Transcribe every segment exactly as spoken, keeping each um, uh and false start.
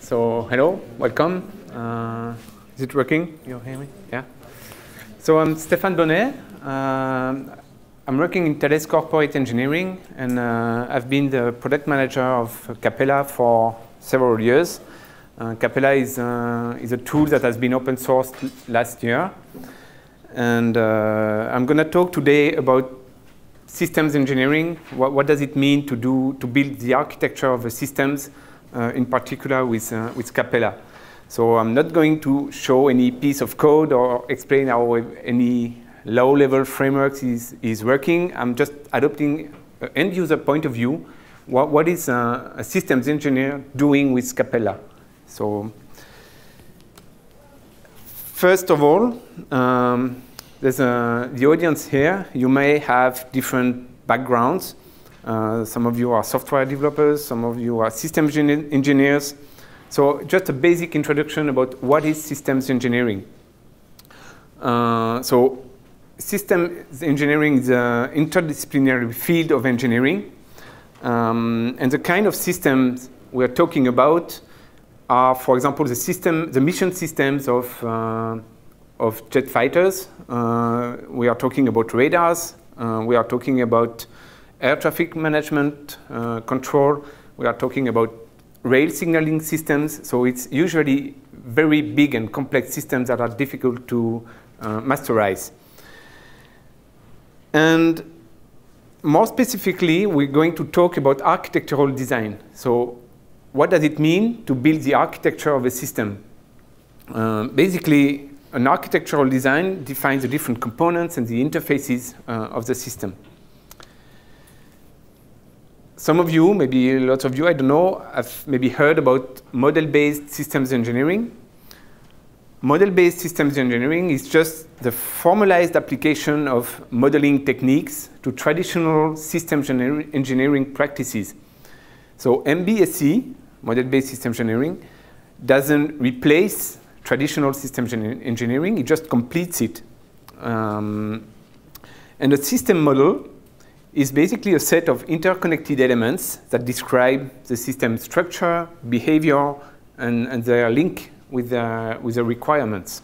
So hello, welcome. Uh, is it working? You hear me? Yeah. So I'm Stéphane Bonnet. Uh, I'm working in Thales Corporate Engineering, and uh, I've been the product manager of Capella for several years. Uh, Capella is, uh, is a tool that has been open sourced last year. And uh, I'm going to talk today about systems engineering. What, what does it mean to, do, to build the architecture of the systems, uh, in particular with, uh, with Capella. So I'm not going to show any piece of code or explain how any low-level frameworks is, is working. I'm just adopting an end-user point of view. What, what is uh, a systems engineer doing with Capella? So first of all, um, there's a, the audience here. You may have different backgrounds. Uh, some of you are software developers, some of you are systems engineers. So just a basic introduction about what is systems engineering. Uh, so systems engineering is an interdisciplinary field of engineering. Um, and the kind of systems we're talking about are, for example, the system, the mission systems of, uh, of jet fighters. Uh, we are talking about radars. Uh, we are talking about air traffic management uh, control. We are talking about rail signaling systems. So it's usually very big and complex systems that are difficult to uh, masterize. And more specifically, we're going to talk about architectural design. So what does it mean to build the architecture of a system? Uh, basically, an architectural design defines the different components and the interfaces uh, of the system. Some of you, maybe lots of you, I don't know, have maybe heard about model-based systems engineering. Model-based systems engineering is just the formalized application of modeling techniques to traditional systems engineering practices. So M B S E, model-based systems engineering, doesn't replace traditional systems engineering, it just completes it. Um, and a system model is basically a set of interconnected elements that describe the system structure, behavior, and, and their link with the, with the requirements.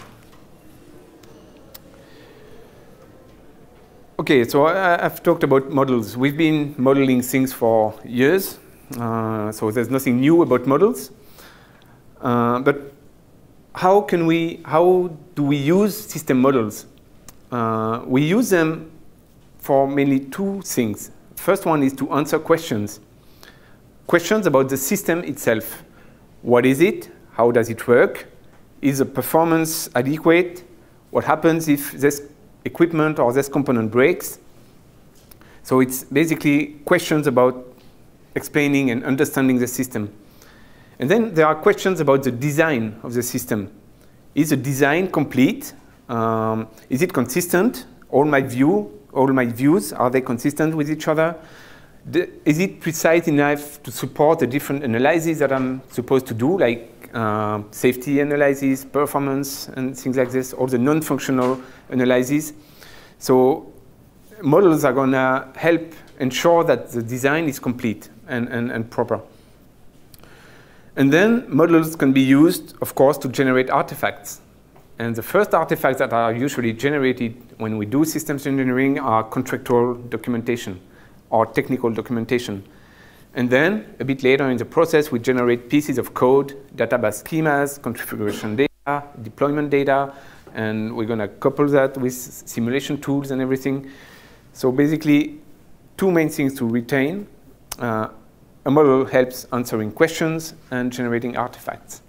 Okay, so I, I've talked about models. We've been modeling things for years, uh, so there's nothing new about models. Uh, but how can we, how do we use system models? Uh, we use them for mainly two things. First one is to answer questions. Questions about the system itself. What is it? How does it work? Is the performance adequate? What happens if this equipment or this component breaks? So it's basically questions about explaining and understanding the system. And then there are questions about the design of the system. Is the design complete? Um, is it consistent? All my view, all my views, are they consistent with each other? The, is it precise enough to support the different analyses that I'm supposed to do, like uh, safety analysis, performance, and things like this, all the non-functional analyses? So models are going to help ensure that the design is complete and, and, and proper. And then models can be used, of course, to generate artifacts. And the first artifacts that are usually generated when we do systems engineering are contractual documentation or technical documentation. And then, a bit later in the process, we generate pieces of code, database schemas, configuration data, deployment data, and we're going to couple that with simulation tools and everything. So basically, two main things to retain. Uh, a model helps answering questions and generating artifacts.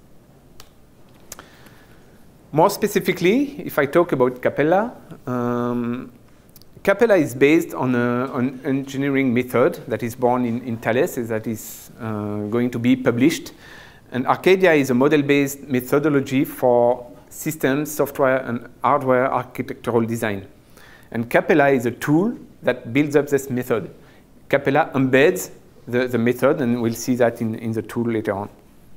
More specifically, if I talk about Capella, um, Capella is based on an engineering method that is born in, in Thales, that is uh, going to be published. And Arcadia is a model-based methodology for systems, software, and hardware architectural design. And Capella is a tool that builds up this method. Capella embeds the, the method, and we'll see that in, in the tool later on.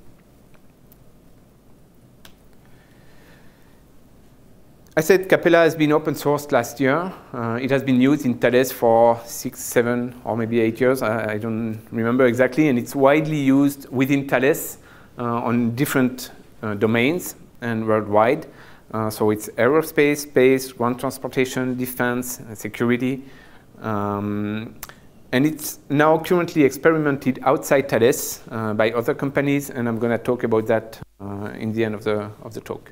I said Capella has been open sourced last year. Uh, it has been used in Thales for six, seven, or maybe eight years. I, I don't remember exactly. And it's widely used within Thales uh, on different uh, domains and worldwide. Uh, so it's aerospace, space, ground transportation, defense, uh, security. Um, and it's now currently experimented outside Thales uh, by other companies, and I'm going to talk about that uh, in the end of the, of the talk.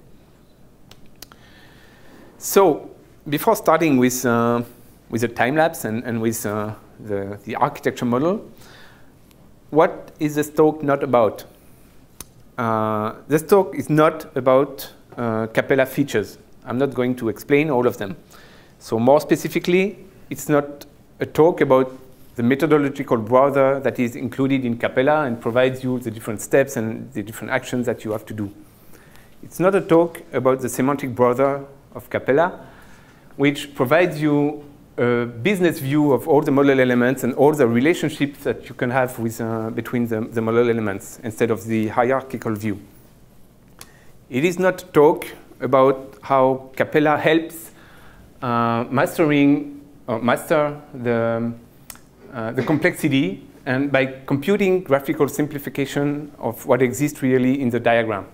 So before starting with, uh, with the time-lapse and, and with uh, the, the architecture model, what is this talk not about? Uh, this talk is not about uh, Capella features. I'm not going to explain all of them. So more specifically, it's not a talk about the methodological browser that is included in Capella and provides you the different steps and the different actions that you have to do. It's not a talk about the semantic browser of Capella, which provides you a business view of all the model elements and all the relationships that you can have with, uh, between the, the model elements instead of the hierarchical view. It is not a talk about how Capella helps uh, mastering or master the, uh, the complexity and by computing graphical simplification of what exists really in the diagram.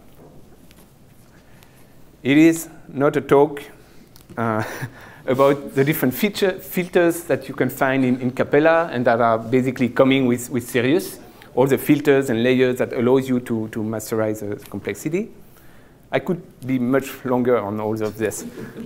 It is not a talk uh, about the different feature filters that you can find in, in Capella and that are basically coming with, with Sirius, all the filters and layers that allows you to, to masterize the complexity. I could be much longer on all of this.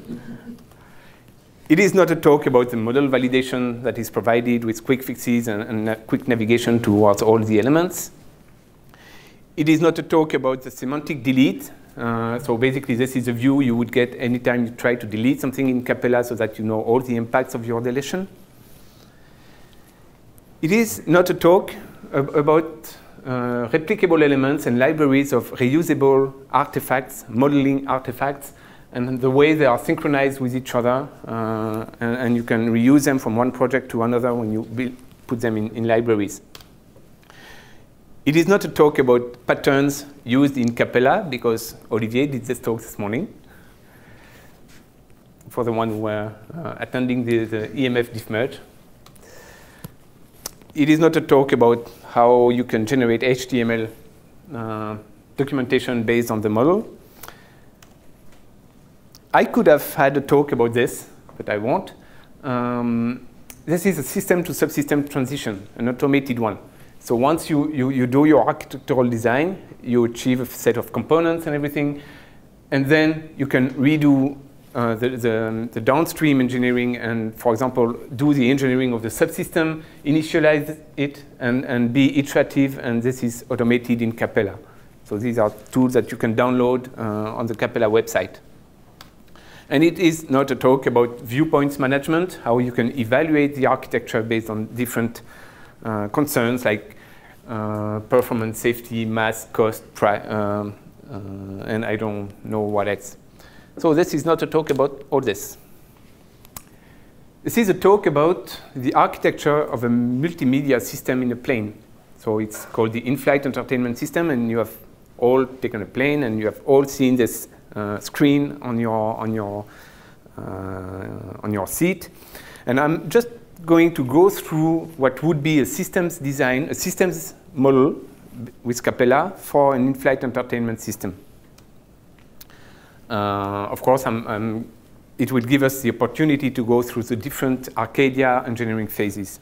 It is not a talk about the model validation that is provided with quick fixes and, and uh, quick navigation towards all the elements. It is not a talk about the semantic delete. Uh, so basically, this is a view you would get anytime you try to delete something in Capella so that you know all the impacts of your deletion. It is not a talk ab about uh, replicable elements and libraries of reusable artifacts, modeling artifacts, and the way they are synchronized with each other. Uh, and, and you can reuse them from one project to another when you build, put them in, in libraries. It is not a talk about patterns used in Capella, because Olivier did this talk this morning, for the one who were uh, attending the, the E M F diff merge. It is not a talk about how you can generate H T M L uh, documentation based on the model. I could have had a talk about this, but I won't. Um, this is a system to subsystem transition, an automated one. So once you, you, you do your architectural design, you achieve a set of components and everything, and then you can redo uh, the, the, the downstream engineering and, for example, do the engineering of the subsystem, initialize it, and, and be iterative, and this is automated in Capella. So these are tools that you can download uh, on the Capella website. And it is not a talk about viewpoints management, how you can evaluate the architecture based on different Uh, concerns like uh, performance, safety, mass, cost, pri um, uh, and I don't know what else. So this is not a talk about all this. This is a talk about the architecture of a multimedia system in a plane. So it's called the in-flight entertainment system, and you have all taken a plane and you have all seen this uh, screen on your on your uh, on your seat. And I'm just going to go through what would be a systems design, a systems model with Capella for an in-flight entertainment system. Uh, of course, I'm, I'm, it will give us the opportunity to go through the different Arcadia engineering phases.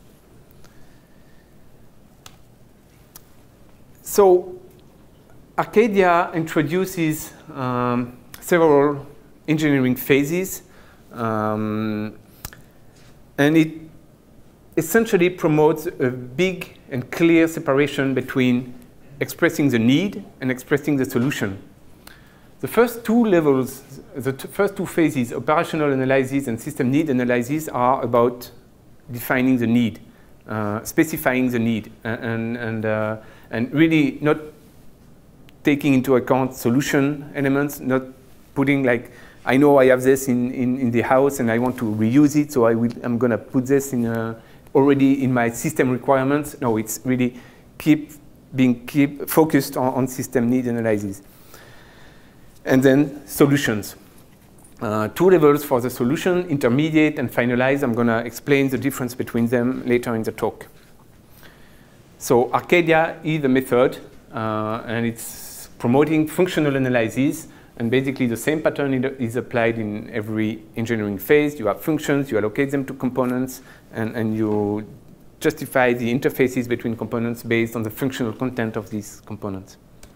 So Arcadia introduces um, several engineering phases, um, and it essentially promotes a big and clear separation between expressing the need and expressing the solution. The first two levels, the t first two phases, operational analysis and system need analysis, are about defining the need, uh, specifying the need, and, and, uh, and really not taking into account solution elements, not putting like, I know I have this in, in, in the house and I want to reuse it, so I will, I'm going to put this in a, already in my system requirements. No, it's really keep being keep focused on, on system need analysis. And then solutions. Uh, two levels for the solution, intermediate and finalized. I'm going to explain the difference between them later in the talk. So Arcadia is the method, uh, and it's promoting functional analysis, and basically the same pattern is applied in every engineering phase. You have functions, you allocate them to components, and, and you justify the interfaces between components based on the functional content of these components.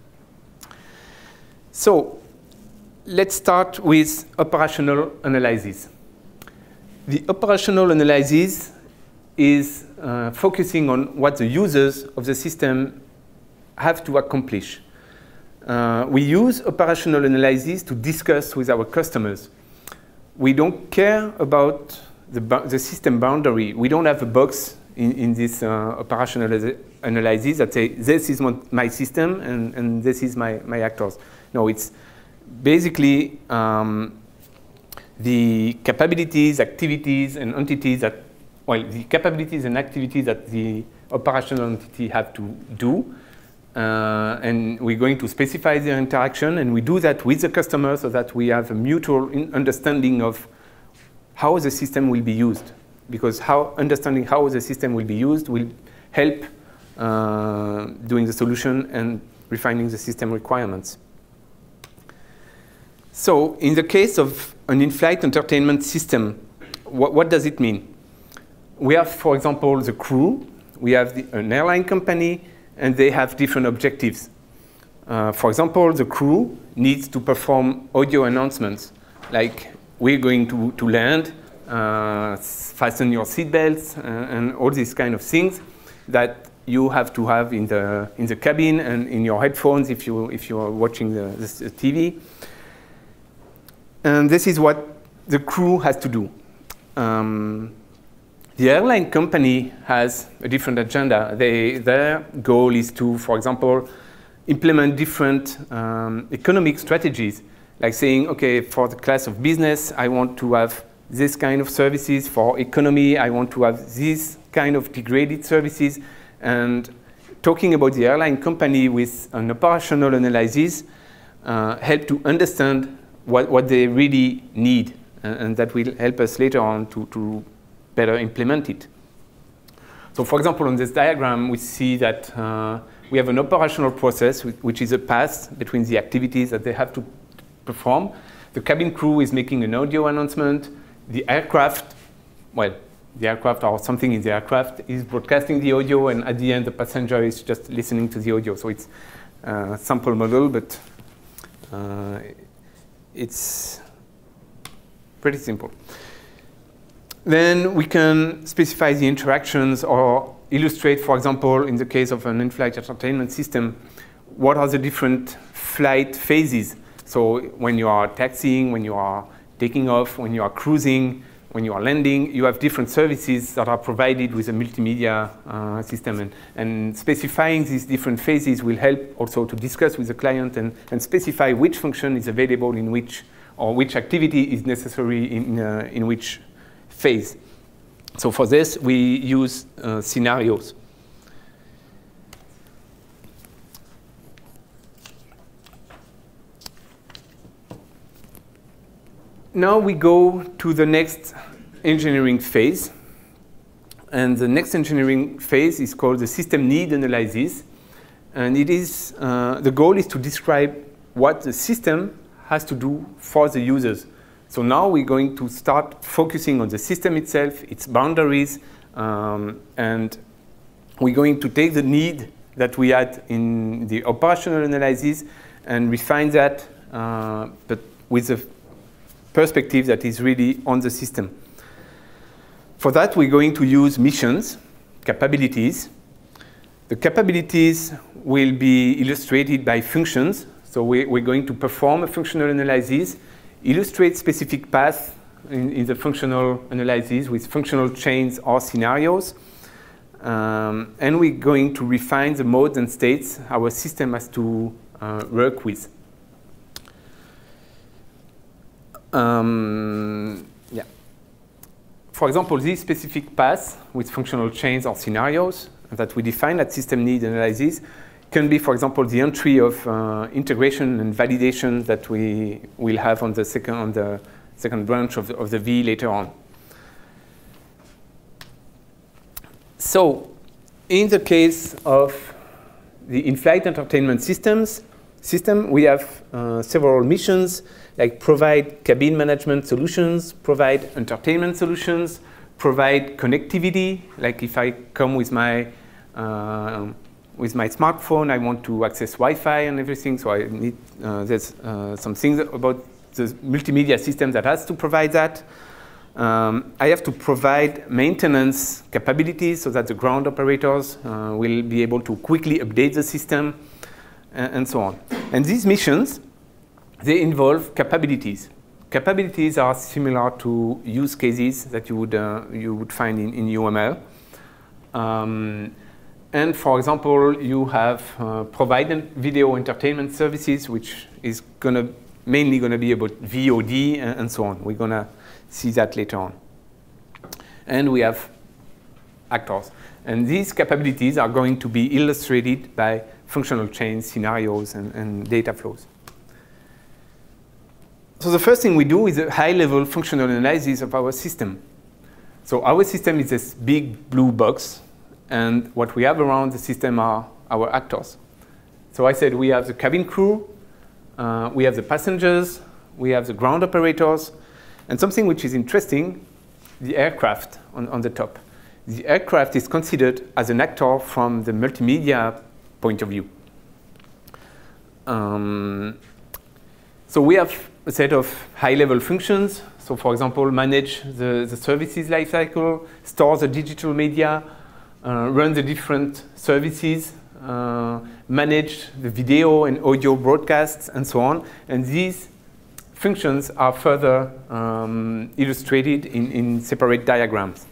So let's start with operational analysis. The operational analysis is uh, focusing on what the users of the system have to accomplish. Uh, we use operational analysis to discuss with our customers. We don't care about the, the system boundary. We don't have a box in, in this uh, operational analysis that say, this is my system and, and this is my, my actors. No, it's basically um, the capabilities, activities, and entities that, well, the capabilities and activities that the operational entity have to do. Uh, and we're going to specify their interaction, and we do that with the customer so that we have a mutual understanding of how the system will be used. Because how understanding how the system will be used will help uh, doing the solution and refining the system requirements. So in the case of an in-flight entertainment system, what, what does it mean? We have, for example, the crew. We have the, an airline company, and they have different objectives. Uh, for example, the crew needs to perform audio announcements, like we're going to, to land, uh, fasten your seatbelts, uh, and all these kind of things that you have to have in the, in the cabin and in your headphones if you, if you are watching the, the T V. And this is what the crew has to do. Um, The airline company has a different agenda. They, their goal is to, for example, implement different um, economic strategies, like saying, okay, for the class of business, I want to have this kind of services. For economy, I want to have this kind of degraded services. And talking about the airline company with an operational analysis uh, help to understand what, what they really need. And, and that will help us later on to, to better implement it. So for example, on this diagram, we see that uh, we have an operational process, which is a path between the activities that they have to perform. The cabin crew is making an audio announcement. The aircraft, well, the aircraft or something in the aircraft is broadcasting the audio, and at the end, the passenger is just listening to the audio. So it's a sample model, but uh, it's pretty simple. Then we can specify the interactions or illustrate, for example, in the case of an in-flight entertainment system, what are the different flight phases. So when you are taxiing, when you are taking off, when you are cruising, when you are landing, you have different services that are provided with a multimedia uh, system. And, and specifying these different phases will help also to discuss with the client and, and specify which function is available in which, or which activity is necessary in, uh, in which phase. So for this, we use uh, scenarios. Now we go to the next engineering phase. And the next engineering phase is called the system need analysis. And it is, uh, the goal is to describe what the system has to do for the users. So now we're going to start focusing on the system itself, its boundaries, um, and we're going to take the need that we had in the operational analysis and refine that, uh, but with a perspective that is really on the system. For that, we're going to use missions, capabilities. The capabilities will be illustrated by functions. So we, we're going to perform a functional analysis, illustrate specific paths in, in the functional analysis with functional chains or scenarios. Um, and we're going to refine the modes and states our system has to uh, work with. Um, yeah. For example, these specific paths with functional chains or scenarios that we define at system need analysis can be, for example, the entry of uh, integration and validation that we will have on the second, on the second branch of the, of the V later on. So, in the case of the in-flight entertainment systems, system, we have uh, several missions, like provide cabin management solutions, provide entertainment solutions, provide connectivity, like if I come with my uh, with my smartphone, I want to access Wi-Fi and everything, so I need, uh, there's uh, some things about the multimedia system that has to provide that. Um, I have to provide maintenance capabilities so that the ground operators uh, will be able to quickly update the system, and, and so on. And these missions, they involve capabilities. Capabilities are similar to use cases that you would, uh, you would find in, in U M L. Um, And for example, you have uh, provided video entertainment services, which is gonna mainly going to be about V O D and, and so on. We're going to see that later on. And we have actors. And these capabilities are going to be illustrated by functional chains, scenarios, and, and data flows. So the first thing we do is a high-level functional analysis of our system. So our system is this big blue box. And what we have around the system are our actors. So I said we have the cabin crew, uh, we have the passengers, we have the ground operators, and something which is interesting, the aircraft on, on the top. The aircraft is considered as an actor from the multimedia point of view. Um, so we have a set of high-level functions. So for example, manage the, the services lifecycle, store the digital media, Uh, run the different services, uh, manage the video and audio broadcasts, and so on. And these functions are further um, illustrated in, in separate diagrams.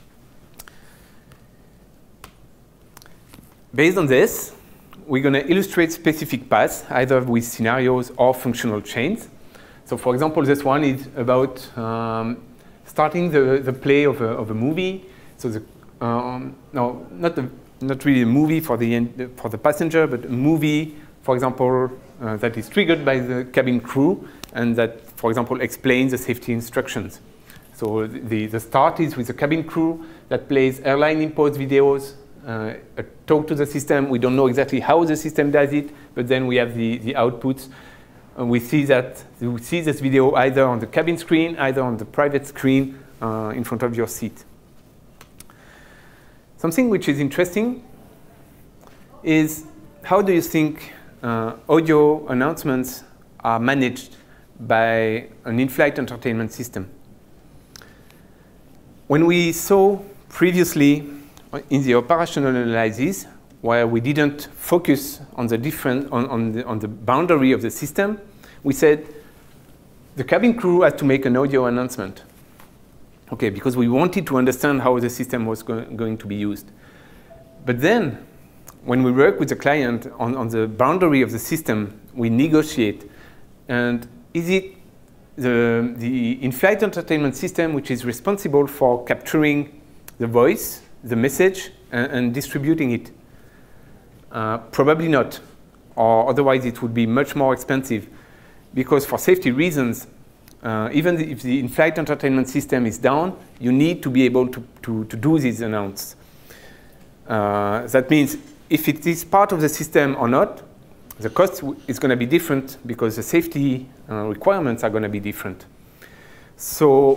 Based on this, we're going to illustrate specific paths, either with scenarios or functional chains. So for example, this one is about um, starting the, the play of a, of a movie. So the Um, no, not, a, not really a movie for the, for the passenger, but a movie, for example, uh, that is triggered by the cabin crew and that, for example, explains the safety instructions. So the, the start is with the cabin crew that plays airline-imposed videos, uh, a talk to the system. We don't know exactly how the system does it, but then we have the, the outputs. And we see that we see this video either on the cabin screen, either on the private screen uh, in front of your seat. Something which is interesting is how do you think uh, audio announcements are managed by an in-flight entertainment system? When we saw previously in the operational analysis, where we didn't focus on the different on, on, the, on the boundary of the system, we said the cabin crew had to make an audio announcement. Okay, because we wanted to understand how the system was go going to be used. But then, when we work with the client on, on the boundary of the system, we negotiate. And is it the, the in-flight entertainment system which is responsible for capturing the voice, the message, and, and distributing it? Uh, probably not, or otherwise it would be much more expensive. Because for safety reasons, Uh, even if the in-flight entertainment system is down, you need to be able to, to, to do these announcements. Uh, that means if it is part of the system or not, the cost is going to be different because the safety uh, requirements are going to be different. So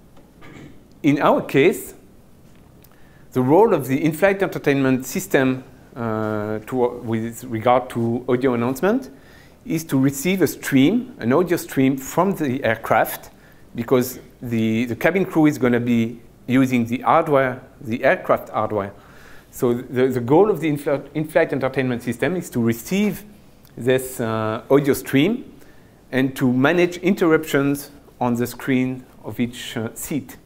in our case, the role of the in-flight entertainment system uh, to, with regard to audio announcement is to receive a stream, an audio stream from the aircraft, because the, the cabin crew is going to be using the hardware, the aircraft hardware. So the, the goal of the in-flight entertainment system is to receive this uh, audio stream and to manage interruptions on the screen of each uh, seat.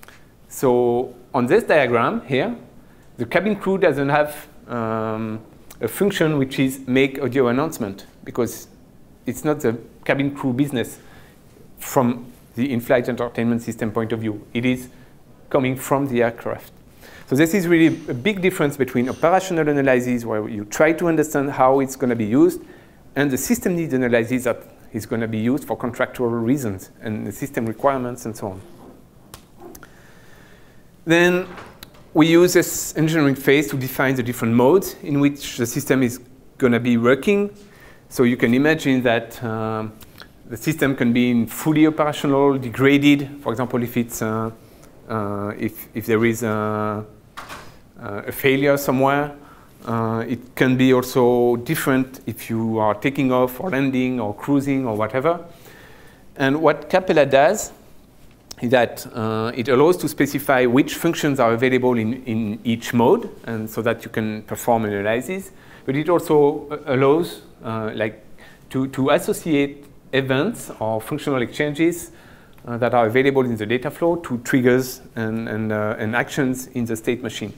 So on this diagram here, the cabin crew doesn't have um, a function which is make audio announcement, because it's not the cabin crew business from the in-flight entertainment system point of view. It is coming from the aircraft. So this is really a big difference between operational analysis, where you try to understand how it's going to be used, and the system needs analysis that is going to be used for contractual reasons and the system requirements and so on. Then we use this engineering phase to define the different modes in which the system is going to be working. So you can imagine that um, the system can be fully operational, degraded. For example, if it's uh, uh, if if there is a, a failure somewhere, uh, it can be also different if you are taking off or landing or cruising or whatever. And what Capella does is that uh, it allows to specify which functions are available in, in each mode, and so that you can perform analysis. But it also allows uh, like to, to associate events or functional exchanges uh, that are available in the data flow to triggers and, and, uh, and actions in the state machine.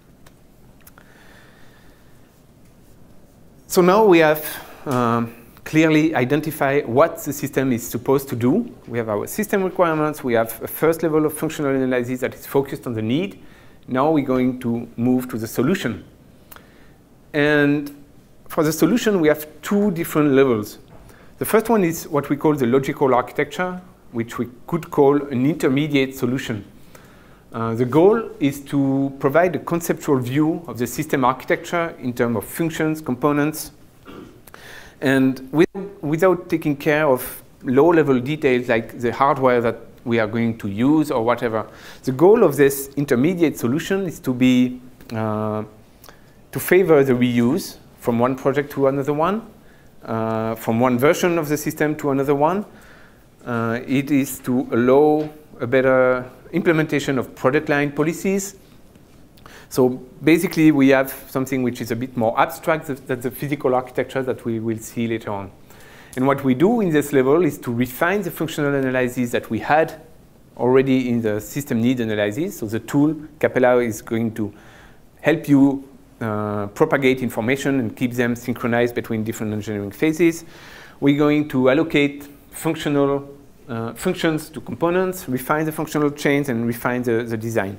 So now we have um, clearly identify what the system is supposed to do. We have our system requirements. We have a first level of functional analysis that is focused on the need. Now we're going to move to the solution. And for the solution, we have two different levels. The first one is what we call the logical architecture, which we could call an intermediate solution. Uh, the goal is to provide a conceptual view of the system architecture in terms of functions, components, and with, without taking care of low-level details like the hardware that we are going to use or whatever. The goal of this intermediate solution is to be uh, to favor the reuse from one project to another one, uh, from one version of the system to another one. Uh, it is to allow a better implementation of product line policies. So basically, we have something which is a bit more abstract than the physical architecture that we will see later on. And what we do in this level is to refine the functional analysis that we had already in the system need analysis. So the tool, Capella, is going to help you uh, propagate information and keep them synchronized between different engineering phases. We're going to allocate functional uh, functions to components, refine the functional chains, and refine the, the design.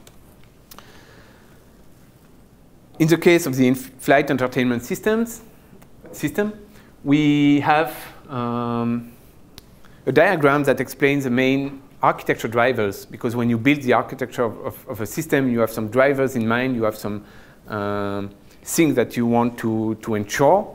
In the case of the in-flight entertainment systems, system, we have um, a diagram that explains the main architecture drivers, because when you build the architecture of, of, of a system, you have some drivers in mind, you have some um, things that you want to, to ensure.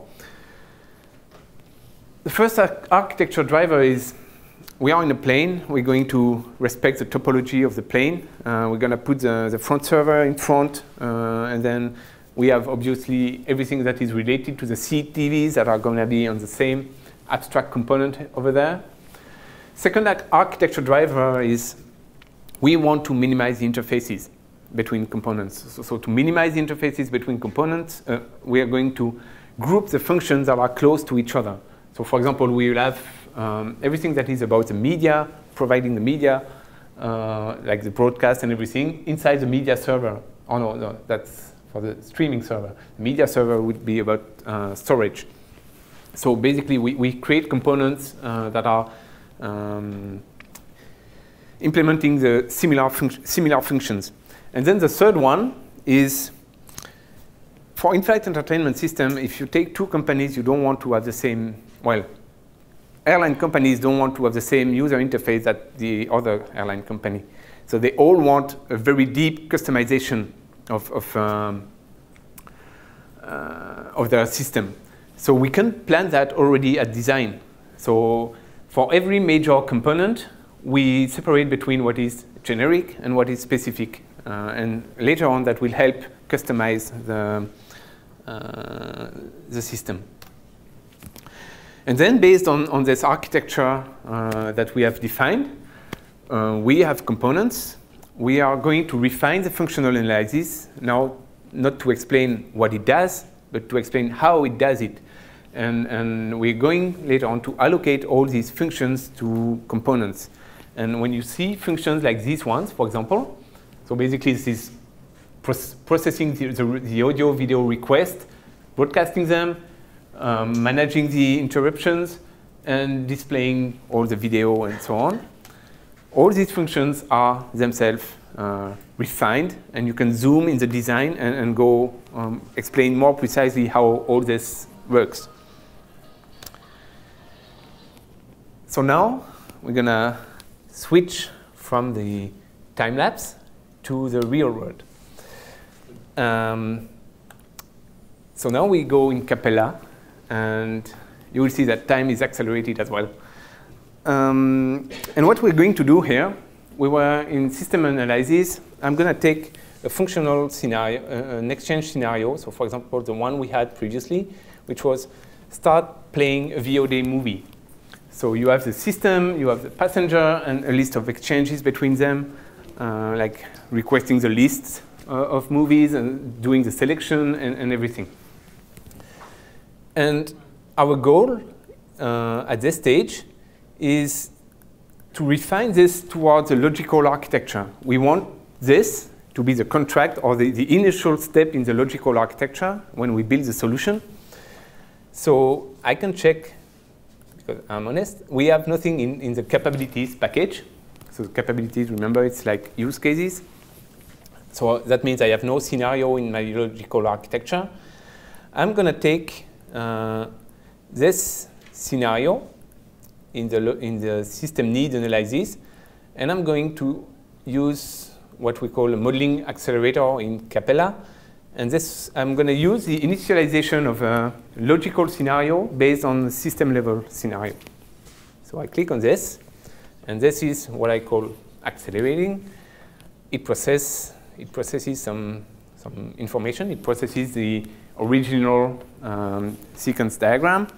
The first ar architecture driver is, we are in a plane, we're going to respect the topology of the plane. Uh, we're going to put the, the front server in front, uh, and then we have obviously everything that is related to the seat T Vs that are going to be on the same abstract component over there. Second architecture driver is we want to minimize the interfaces between components. So, so to minimize the interfaces between components, uh, we are going to group the functions that are close to each other. So for example, we will have um, everything that is about the media, providing the media, uh, like the broadcast and everything, inside the media server. Oh no, no, that's for the streaming server. The media server would be about uh, storage. So basically, we, we create components uh, that are um, implementing the similar, func similar functions. And then the third one is, for in-flight entertainment system, if you take two companies, you don't want to have the same, well, airline companies don't want to have the same user interface that the other airline company. So they all want a very deep customization of, of, um, uh, of their system. So we can plan that already at design. So for every major component, we separate between what is generic and what is specific. Uh, and later on, that will help customize the, uh, the system. And then based on, on this architecture uh, that we have defined, uh, we have components. We are going to refine the functional analysis, now not to explain what it does, but to explain how it does it. And, and we're going later on to allocate all these functions to components. And when you see functions like these ones, for example, so basically this is processing the, the, the audio video request, broadcasting them, um, managing the interruptions, and displaying all the video and so on. All these functions are themselves uh, refined, and you can zoom in the design and, and go um, explain more precisely how all this works. So now we're going to switch from the time-lapse to the real world. Um, so now we go in Capella, and you will see that time is accelerated as well. Um, and what we're going to do here, we were in system analysis. I'm going to take a functional scenario, uh, an exchange scenario. So for example, the one we had previously, which was start playing a V O D movie. So you have the system, you have the passenger, and a list of exchanges between them, uh, like requesting the lists uh, of movies and doing the selection and, and everything. And our goal uh, at this stage is to refine this towards a logical architecture. We want this to be the contract or the, the initial step in the logical architecture when we build the solution. So I can check, because I'm honest, we have nothing in, in the capabilities package. So the capabilities, remember, it's like use cases. So that means I have no scenario in my logical architecture. I'm going to take uh, this scenario in the, in the system need analysis, and I'm going to use what we call a modeling accelerator in Capella. And this, I'm going to use the initialization of a logical scenario based on the system level scenario. So I click on this, and this is what I call accelerating. It, process, it processes some, some information. It processes the original um, sequence diagram.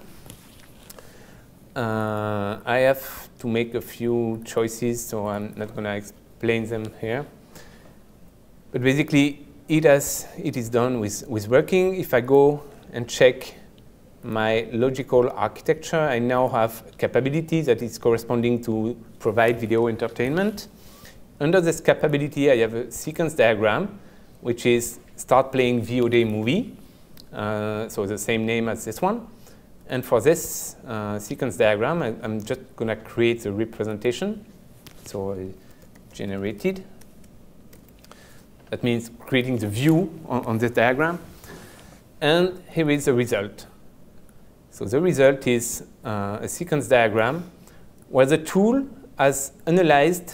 Uh, I have to make a few choices, so I'm not going to explain them here. But basically, it, has, it is done with, with working. If I go and check my logical architecture, I now have capability that is corresponding to provide video entertainment. Under this capability, I have a sequence diagram, which is start playing V O D movie, uh, so the same name as this one. And for this uh, sequence diagram, I, I'm just going to create the representation. So I generated. That means creating the view on, on this diagram. And here is the result. So the result is uh, a sequence diagram where the tool has analyzed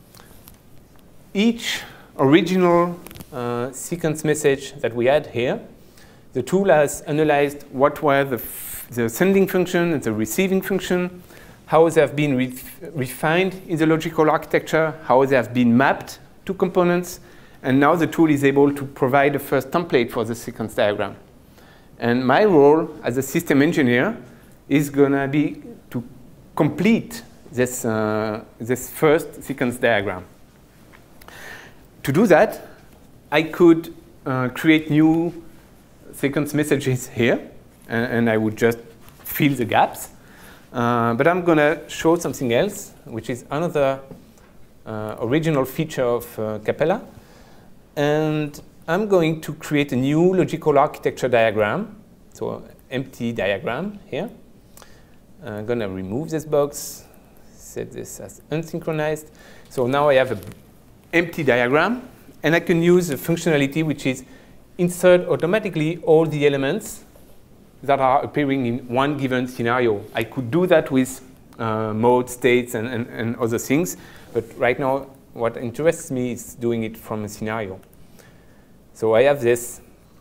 each original uh, sequence message that we had here. The tool has analyzed what were the, f the sending function and the receiving function, how they have been re refined in the logical architecture, how they have been mapped to components, and now the tool is able to provide a first template for the sequence diagram. And my role as a system engineer is going to be to complete this, uh, this first sequence diagram. To do that, I could uh, create new sequence messages here, and, and I would just fill the gaps. Uh, but I'm going to show something else, which is another uh, original feature of uh, Capella. And I'm going to create a new logical architecture diagram, so empty diagram here. I'm going to remove this box, set this as unsynchronized. So now I have an empty diagram, and I can use a functionality which is insert automatically all the elements that are appearing in one given scenario. I could do that with uh, mode, states, and, and, and other things, but right now what interests me is doing it from a scenario. So I have this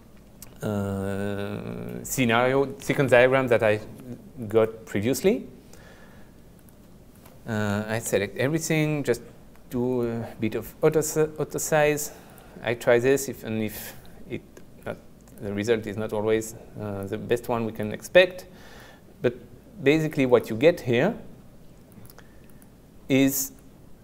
uh, scenario sequence diagram that I got previously. Uh, I select everything, just do a bit of auto, auto size. I try this, if, and if it not, the result is not always uh, the best one we can expect. But basically what you get here is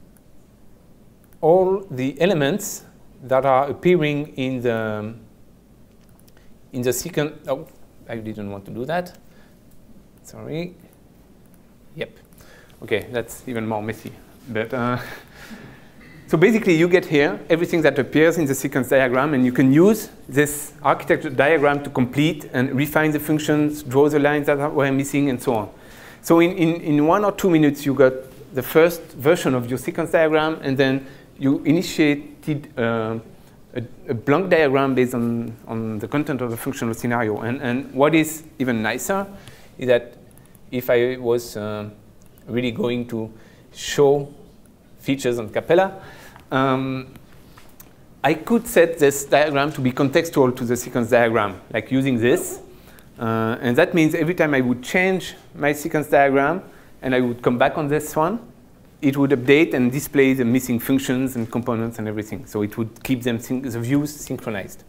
all the elements that are appearing in the in the sequence. Oh, I didn't want to do that. Sorry. Yep. Okay, that's even more messy. But uh, so basically, you get here everything that appears in the sequence diagram, and you can use this architecture diagram to complete and refine the functions, draw the lines that were missing, and so on. So in, in, in one or two minutes, you got the first version of your sequence diagram, and then you initiated uh, a, a blank diagram based on, on the content of the functional scenario. And, and what is even nicer is that if I was uh, really going to show features on Capella, um, I could set this diagram to be contextual to the sequence diagram, like using this. Uh, and that means every time I would change my sequence diagram and I would come back on this one, it would update and display the missing functions and components and everything. So it would keep them the views synchronized.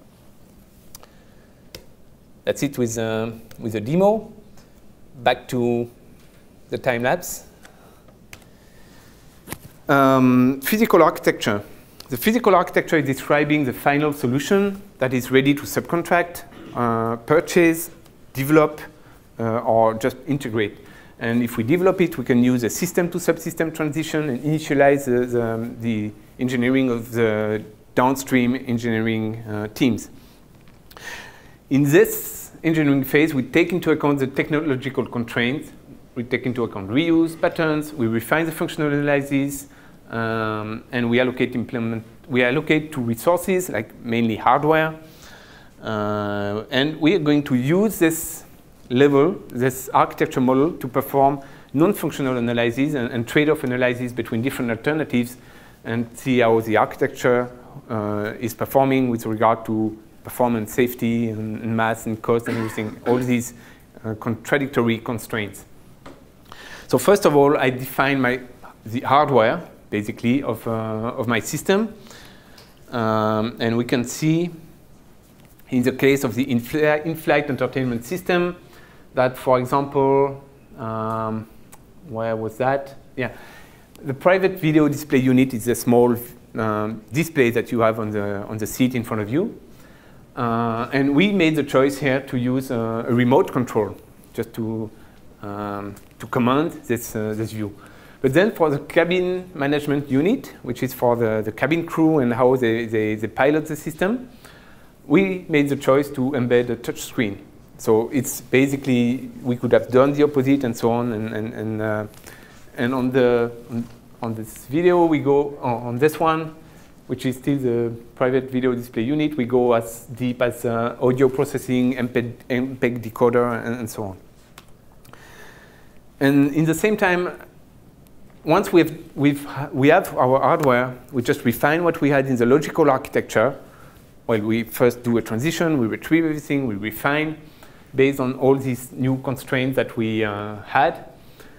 That's it with, uh, with the demo. Back to the time-lapse. Um, physical architecture. The physical architecture is describing the final solution that is ready to subcontract, uh, purchase, develop, uh, or just integrate. And if we develop it, we can use a system-to-subsystem transition and initialize the, the, the engineering of the downstream engineering uh, teams. In this engineering phase, we take into account the technological constraints. We take into account reuse patterns. We refine the functional analysis, um, and we allocate implement. We allocate to resources like mainly hardware, uh, and we are going to use this level, this architecture model, to perform non-functional analysis and, and trade-off analysis between different alternatives, and see how the architecture uh, is performing with regard to performance, safety, and, and mass, and cost, and everything. All these uh, contradictory constraints. So first of all, I define my the hardware basically of uh, of my system, um, and we can see in the case of the in-flight in-flight entertainment system that, for example, um, where was that? Yeah, the private video display unit is a small um, display that you have on the on the seat in front of you, uh, and we made the choice here to use a, a remote control just to um, to command this uh, this view. But then for the cabin management unit, which is for the, the cabin crew and how they, they, they pilot the system, we made the choice to embed a touch screen. So it's basically, we could have done the opposite and so on. And, and, and, uh, and on, the, on, on this video, we go on, on this one, which is still the private video display unit. We go as deep as uh, audio processing, M P E G decoder, and, and so on. And in the same time, once we've, we've, we have our hardware, we just refine what we had in the logical architecture. Well, we first do a transition, we retrieve everything, we refine based on all these new constraints that we uh, had.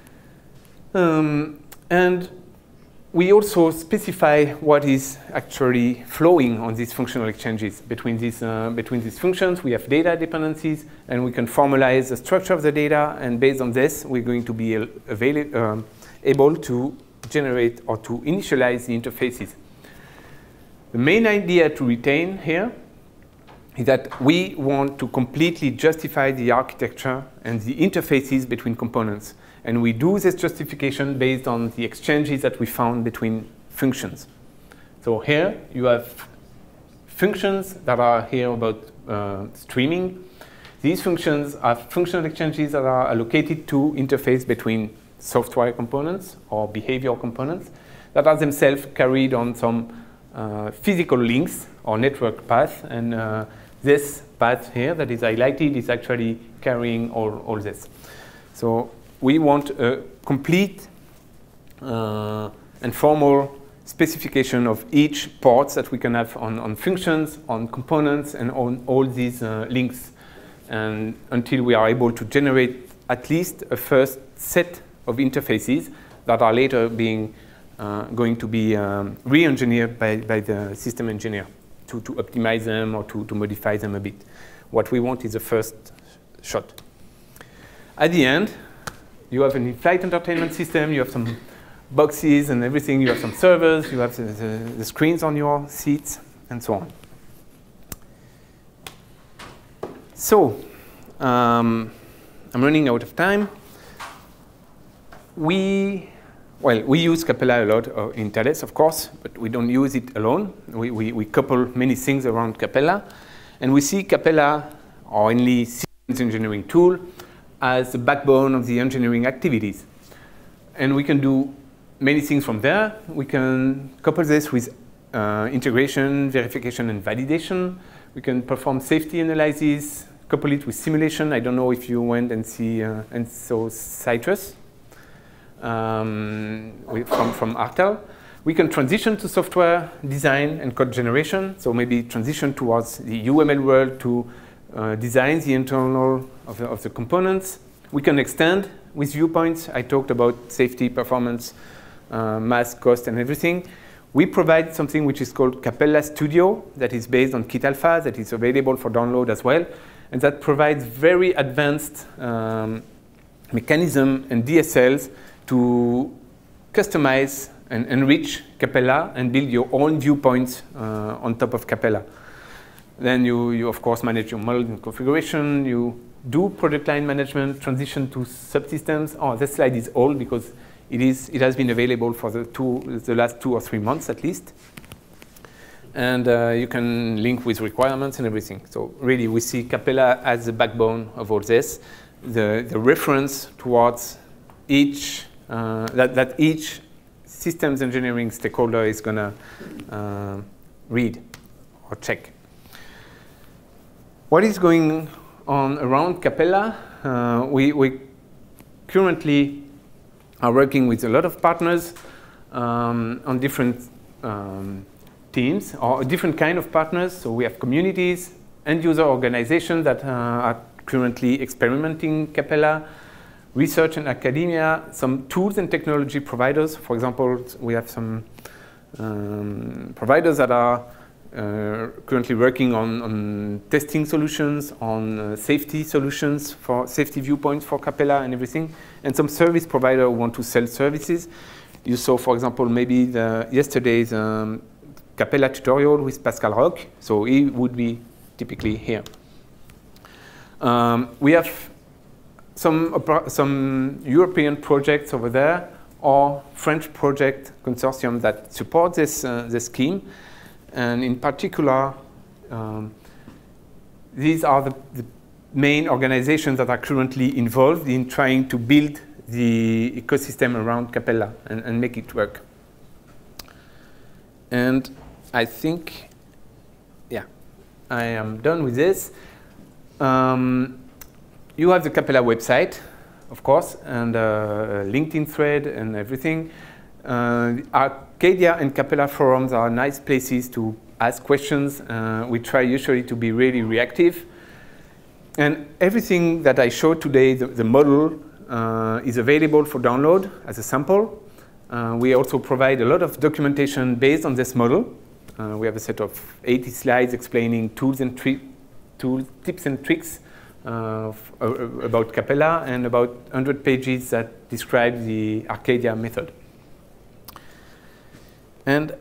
Um, and we also specify what is actually flowing on these functional exchanges. Between these, uh, between these functions, we have data dependencies, and we can formalize the structure of the data, and based on this, we're going to be available. Um, able to generate or to initialize the interfaces. The main idea to retain here is that we want to completely justify the architecture and the interfaces between components. And we do this justification based on the exchanges that we found between functions. So here you have functions that are here about uh, streaming. These functions are functional exchanges that are allocated to interface between software components or behavior components that are themselves carried on some uh, physical links or network path. And uh, this path here that is highlighted is actually carrying all, all this. So we want a complete uh, and formal specification of each ports that we can have on, on functions, on components, and on all these uh, links, and until we are able to generate at least a first set of interfaces that are later being uh, going to be um, re-engineered by, by the system engineer to, to optimize them or to, to modify them a bit. What we want is the first shot. At the end, you have an in-flight entertainment system, you have some boxes and everything, you have some servers, you have the, the, the screens on your seats, and so on. So, um, I'm running out of time. We, well, we use Capella a lot uh, in Thales, of course, but we don't use it alone. We, we, we couple many things around Capella, and we see Capella, or only systems engineering tool, as the backbone of the engineering activities. And we can do many things from there. We can couple this with uh, integration, verification, and validation. We can perform safety analysis, couple it with simulation. I don't know if you went and see uh, and saw Citrus. Um, from, from Artel. We can transition to software design and code generation, so maybe transition towards the U M L world to uh, design the internal of the, of the components. We can extend with viewpoints. I talked about safety, performance, uh, mass, cost, and everything. We provide something which is called Capella Studio that is based on Kit Alpha, that is available for download as well, and that provides very advanced um, mechanism and D S Ls to customize and enrich Capella and build your own viewpoints uh, on top of Capella. Then you, you, of course, manage your model and configuration. You do product line management, transition to subsystems. Oh, this slide is old because it, is, it has been available for the, two, the last two or three months at least. And uh, you can link with requirements and everything. So really, we see Capella as the backbone of all this, the, the reference towards each, uh, that, that each systems engineering stakeholder is going to uh, read or check. What is going on around Capella? Uh, we, we currently are working with a lot of partners um, on different um, teams or different kind of partners. So we have communities, end user organizations that uh, are currently experimenting Capella, research and academia, some tools and technology providers. For example, we have some um, providers that are uh, currently working on, on testing solutions, on uh, safety solutions for safety viewpoints for Capella and everything, and some service providers who want to sell services. You saw, for example, maybe the, yesterday's um, Capella tutorial with Pascal Roch, so he would be typically here. Um, we have some, some European projects over there, or French project consortium that support this, uh, this scheme. And in particular, um, these are the, the main organizations that are currently involved in trying to build the ecosystem around Capella and, and make it work. And I think, yeah, I am done with this. Um, you have the Capella website, of course, and a LinkedIn thread and everything. Uh, Arcadia and Capella forums are nice places to ask questions. Uh, we try usually to be really reactive. And everything that I showed today, the, the model, uh, is available for download as a sample. Uh, we also provide a lot of documentation based on this model. Uh, we have a set of eighty slides explaining tools and tools, tips and tricks uh, uh, about Capella, and about one hundred pages that describe the Arcadia method. And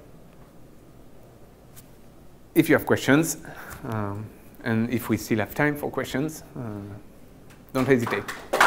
if you have questions, um, and if we still have time for questions, uh, don't hesitate.